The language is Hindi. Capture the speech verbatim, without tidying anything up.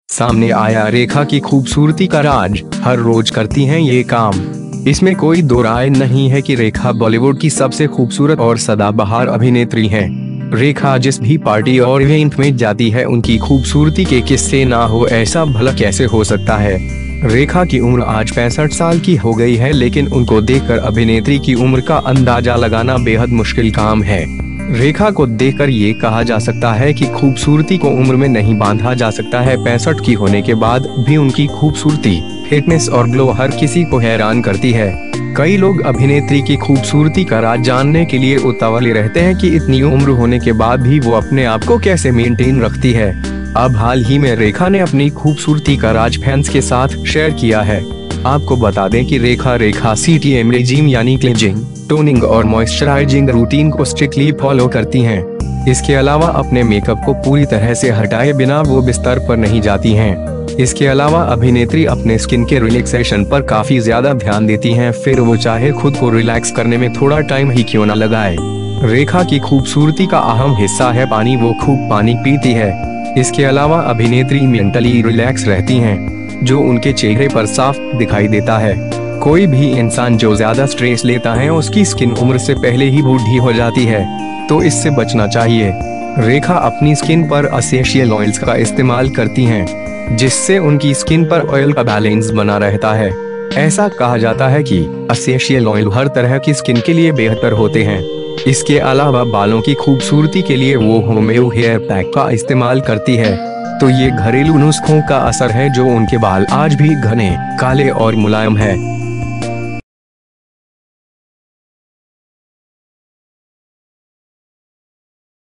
सामने आया रेखा की खूबसूरती का राज। हर रोज करती हैं ये काम। इसमें कोई दो राय नहीं है कि रेखा बॉलीवुड की सबसे खूबसूरत और सदाबहार अभिनेत्री हैं। रेखा जिस भी पार्टी और इवेंट में जाती है, उनकी खूबसूरती के किस्से ना हो ऐसा भला कैसे हो सकता है। रेखा की उम्र आज पैंसठ साल की हो गई है, लेकिन उनको देखकर अभिनेत्री की उम्र का अंदाजा लगाना बेहद मुश्किल काम है। रेखा को देखकर ये कहा जा सकता है कि खूबसूरती को उम्र में नहीं बांधा जा सकता है। पैंसठ की होने के बाद भी उनकी खूबसूरती, फिटनेस और ग्लो हर किसी को हैरान करती है। कई लोग अभिनेत्री की खूबसूरती का राज जानने के लिए उतावले रहते हैं कि इतनी उम्र होने के बाद भी वो अपने आप को कैसे मेंटेन रखती है। अब हाल ही में रेखा ने अपनी खूबसूरती का राज फैंस के साथ शेयर किया है। आपको बता दें कि Rekha Rekha C T M regime यानी क्लेंजिंग, टोनिंग और मॉइस्चराइजिंग रूटीन को स्ट्रिक्टली फॉलो करती हैं। इसके अलावा अपने मेकअप को पूरी तरह से हटाए बिना वो बिस्तर पर नहीं जाती हैं। इसके अलावा अभिनेत्री अपने स्किन के रिलैक्सेशन पर काफी ज्यादा ध्यान देती हैं, फिर वो चाहे खुद को रिलैक्स करने में थोड़ा टाइम ही क्यों न लगाए। रेखा की खूबसूरती का अहम हिस्सा है पानी। वो खूब पानी पीती है। इसके अलावा अभिनेत्री मेंटली रिलैक्स रहती हैं, जो उनके चेहरे पर साफ दिखाई देता है। कोई भी इंसान जो ज्यादा स्ट्रेस लेता है, उसकी स्किन उम्र से पहले ही बूढ़ी हो जाती है, तो इससे बचना चाहिए। रेखा अपनी स्किन पर एसेंशियल ऑयल्स का इस्तेमाल करती हैं, जिससे उनकी स्किन पर ऑयल का बैलेंस बना रहता है। ऐसा कहा जाता है कि एसेंशियल ऑयल हर तरह की स्किन के लिए बेहतर होते हैं। इसके अलावा बालों की खूबसूरती के लिए वो होम्यो हेयर पैक का इस्तेमाल करती है। तो ये घरेलू नुस्खों का असर है जो उनके बाल आज भी घने, काले और मुलायम है।